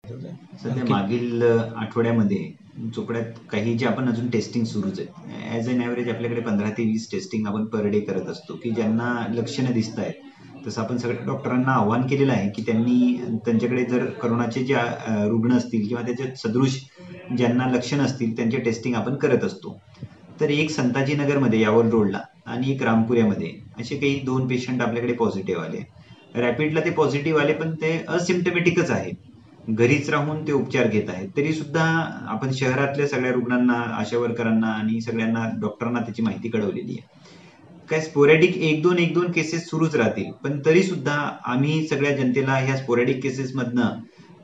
सध्या मागील आठवड्यामध्ये चोपड्यात काही जे आपण अजून टेस्टिंग सुरूच आहे. ॲज अन ॲव्हरेज आपल्याकडे 15 ते 20 टेस्टिंग आपण पर डे करत असतो, की ज्यांना लक्षणं दिसत आहेत. तसं आपण सगळ्या डॉक्टरांना आव्हान केलेलं आहे, की त्यांच्याकडे जर करोनाचे जे रुग्ण असतील किंवा त्याचे सदृश ज्यांना लक्षणं असतील त्यांचे टेस्टिंग आपण करत असतो. तर एक संताजीनगरमध्ये यावल रोडला आणि एक रामपुऱ्यामध्ये असे काही 2 पेशंट आपल्याकडे पॉझिटिव्ह आले. रॅपिडला ते पॉझिटिव्ह आले, पण ते असिम्प्टमॅटिकच आहे. घरीच राहून ते उपचार घेत आहेत. तरी सुद्धा आपण शहरातल्या सगळ्या रुग्णांना, आशा वर्करांना आणि सगळ्यांना डॉक्टरांना त्याची माहिती कळवलेली आहे. काय स्पोरॅडिक एक दोन केसेस सुरूच राहतील, पण तरी सुद्धा आम्ही सगळ्या जनतेला ह्या स्पोरॅडिक केसेसमधनं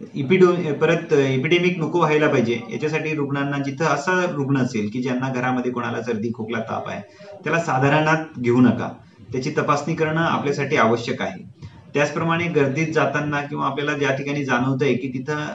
परत एपिडेमिक नको व्हायला पाहिजे याच्यासाठी रुग्णांना जिथं असा रुग्ण असेल की ज्यांना घरामध्ये कोणाला सर्दी खोकला ताप आहे त्याला साधारणात घेऊ नका. त्याची तपासणी करणं आपल्यासाठी आवश्यक आहे. त्याचप्रमाणे गर्दीत जाताना किंवा आपल्याला ज्या ठिकाणी जाणवतंय की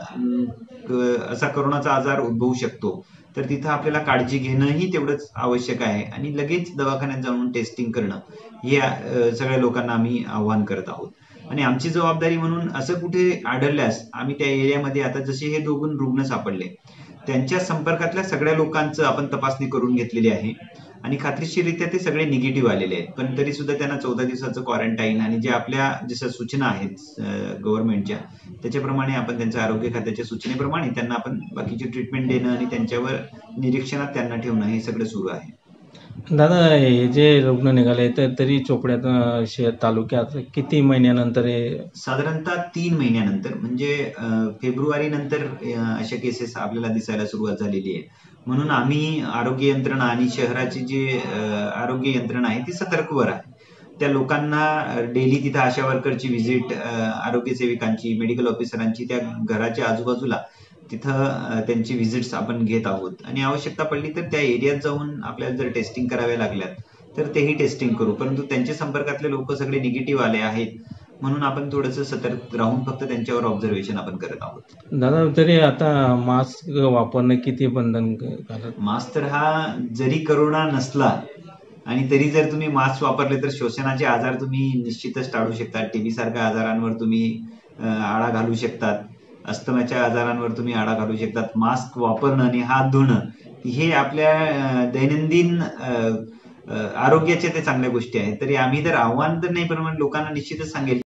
तिथं असा करोनाचा आजार उद्भवू शकतो, तर तिथं आपल्याला काळजी घेणंही तेवढंच आवश्यक आहे आणि लगेच दवाखान्यात जाऊन टेस्टिंग करणं हे सगळ्या लोकांना आम्ही आव्हान करत आहोत. आणि आमची जबाबदारी म्हणून असं कुठे आढळल्यास आम्ही त्या एरियामध्ये आता जसे हे 2 रुग्ण सापडले त्यांच्या संपर्कातल्या सगळ्या लोकांचं आपण तपासणी करून घेतलेली आहे आणि खात्रीशीररित्या ते सगळे निगेटिव्ह आलेले आहेत. पण तरी सुद्धा त्यांना 14 दिवसाचं क्वारंटाईन आणि जे आपल्या जशा सूचना आहेत गव्हर्नमेंटच्या त्याच्याप्रमाणे आपण त्यांच्या आरोग्य खात्याच्या सूचनेप्रमाणे त्यांना आपण बाकीची ट्रीटमेंट देणं आणि त्यांच्यावर निरीक्षणात त्यांना ठेवणं हे सगळं सुरू आहे. दादा, हे जे रुग्ण निघाले तर तरी चोपड्यात तालुक्यात किती महिन्यानंतर हे? साधारणतः 3 महिन्यानंतर, म्हणजे फेब्रुवारी नंतर अशा केसेस आपल्याला दिसायला सुरुवात झालेली आहे. म्हणून आम्ही आरोग्य यंत्रणा आणि शहराची जी आरोग्य यंत्रणा आहे ती सतर्कवर आहे. त्या लोकांना डेली तिथं आशा वर्करची व्हिजिट, आरोग्य सेविकांची, मेडिकल ऑफिसरांची त्या घराच्या आजूबाजूला तिथं त्यांची व्हिजिट्स आपण घेत आहोत आणि आवश्यकता पडली तर त्या एरियात जाऊन आपल्याला जर टेस्टिंग कराव्या लागल्यात तर तेही टेस्टिंग करू. परंतु त्यांच्या संपर्कातले लोक सगळे निगेटिव्ह आले आहेत म्हणून आपण थोडंसं सतर्क राहून फक्त त्यांच्यावर ऑब्झर्वेशन आपण करत आहोत. दादा, तरी आता मास्क वापरणं किती बंधनकारक? मास्क तर हा जरी करोना नसला आणि तरी जर तुम्ही मास्क वापरले तर श्वसनाचे आजार तुम्ही निश्चितच टाळू शकता. टीबी सारख्या आजारांवर तुम्ही आळा घालू शकतात. अस्थमाच्या आजारांवर तुम्ही आळा घालू शकतात. मास्क वापरणं आणि हात धुणं हे आपल्या दैनंदिन आरोग्याच्या ते चांगल्या गोष्टी आहेत. तरी आम्ही तर आव्हान तर नाही, पण लोकांना निश्चितच सांगेल